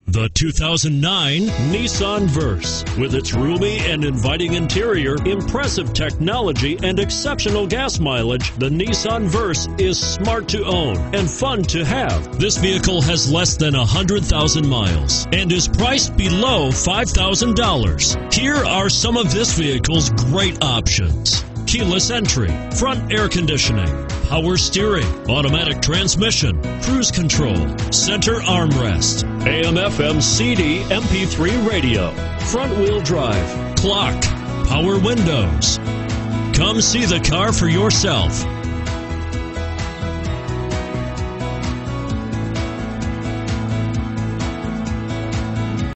The 2009 Nissan Verse. With its roomy and inviting interior, impressive technology, and exceptional gas mileage, the Nissan Verse is smart to own and fun to have. This vehicle has less than 100,000 miles and is priced below $5,000. Here are some of this vehicle's great options: keyless entry, front air conditioning, power steering, automatic transmission, cruise control, center armrest, AM/FM CD MP3 radio, front wheel drive, clock, power windows. Come see the car for yourself.